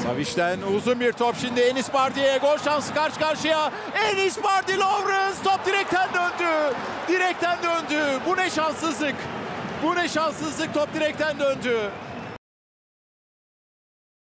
Savic'ten uzun bir top, şimdi Enis Bardi'ye gol şansı karşı karşıya. Enis Bardi, Lawrence, top direkten döndü. Direkten döndü. Bu ne şanssızlık. Bu ne şanssızlık, top direkten döndü.